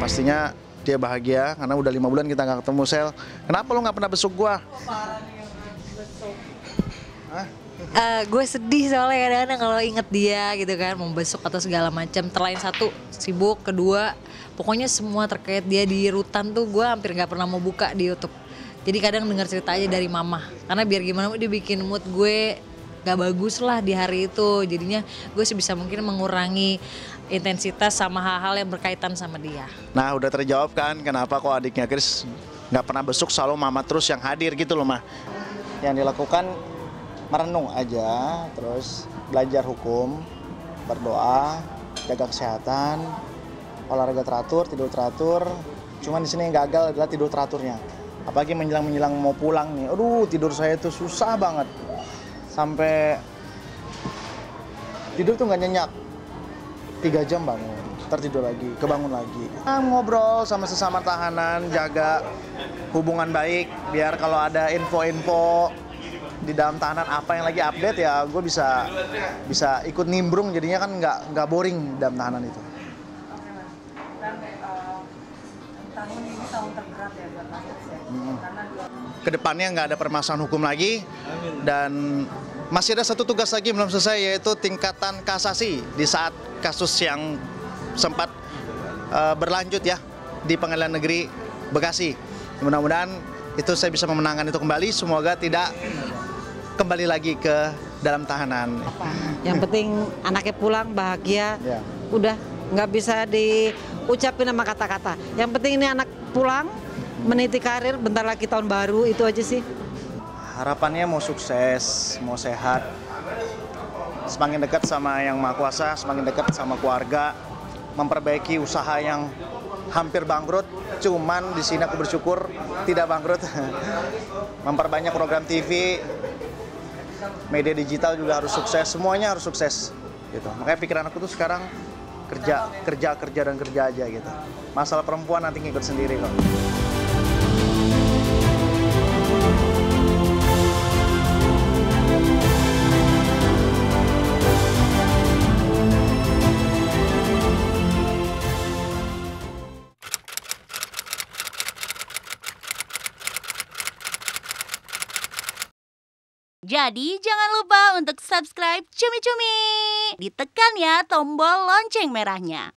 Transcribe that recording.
pastinya dia bahagia karena udah 5 bulan kita nggak ketemu. Sel, kenapa lo nggak pernah besuk gua? Hah? Gue sedih soalnya kadang-kadang kalau inget dia gitu kan, mau besok atau segala macam. Terlain satu sibuk, kedua pokoknya semua terkait dia di rutan tuh gue hampir nggak pernah mau buka di YouTube. Jadi kadang dengar cerita aja dari mama, karena biar gimana dia bikin mood gue gak bagus lah di hari itu. Jadinya gue sebisa mungkin mengurangi intensitas sama hal-hal yang berkaitan sama dia. Nah udah terjawab kan kenapa kok adiknya Chris nggak pernah besuk, selalu mama terus yang hadir gitu loh mah. Yang dilakukan merenung aja, terus belajar hukum, berdoa, jaga kesehatan, olahraga teratur, tidur teratur. Cuman di sini yang gagal adalah tidur teraturnya. Apalagi menjelang mau pulang nih, aduh tidur saya tuh susah banget. Sampai tidur tuh nggak nyenyak, 3 jam bangun, tertidur lagi, kebangun lagi. Ngobrol sama sesama tahanan, jaga hubungan baik, biar kalau ada info-info di dalam tahanan apa yang lagi update ya gue bisa ikut nimbrung, jadinya kan nggak boring dalam tahanan itu. Dan tahun ini tahun terberat ya buat Mas Chris ya. Karena Kedepannya nggak ada permasalahan hukum lagi dan masih ada satu tugas lagi belum selesai, yaitu tingkatan kasasi di saat kasus yang sempat berlanjut ya di Pengadilan Negeri Bekasi. Mudah-mudahan itu saya bisa memenangkan itu kembali, semoga tidak kembali lagi ke dalam tahanan. yang penting anaknya pulang bahagia, Ya. udah nggak bisa diucapin sama kata-kata. Yang penting ini anak pulang, meniti karir, bentar lagi tahun baru, itu aja sih. Harapannya mau sukses, mau sehat, semakin dekat sama Yang Maha Kuasa, semakin dekat sama keluarga, memperbaiki usaha yang hampir bangkrut. Cuman di sini aku bersyukur tidak bangkrut. Memperbanyak program TV, media digital juga harus sukses, semuanya harus sukses gitu. Makanya pikiran aku tuh sekarang kerja aja gitu. Masalah perempuan nanti ngikut sendiri kok. Jadi jangan lupa untuk subscribe Cumi Cumi. Ditekan ya tombol lonceng merahnya.